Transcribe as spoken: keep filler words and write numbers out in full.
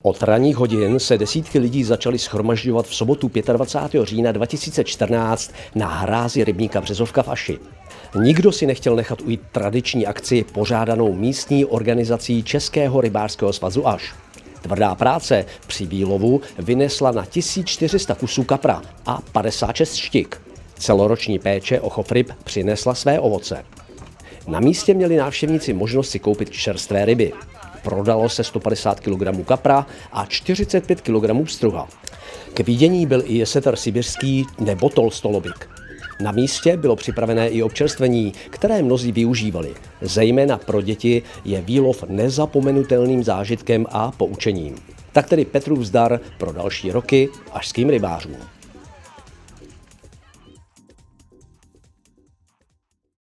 Od ranních hodin se desítky lidí začaly shromažďovat v sobotu dvacátého pátého října dva tisíce čtrnáct na hrázi rybníka Březovka v Aši. Nikdo si nechtěl nechat ujít tradiční akci pořádanou místní organizací Českého rybářského svazu Aš. Tvrdá práce při výlovu vynesla na tisíc čtyři sta kusů kapra a padesát šest štik. Celoroční péče o chov ryb přinesla své ovoce. Na místě měli návštěvníci možnost si koupit čerstvé ryby. Prodalo se sto padesát kilogramů kapra a čtyřicet pět kilogramů pstruha. K vidění byl i jeseter sibirský nebo tolstolobik. Na místě bylo připravené i občerstvení, které mnozí využívali. Zejména pro děti je výlov nezapomenutelným zážitkem a poučením. Tak tedy Petrův zdar pro další roky ašským rybářům.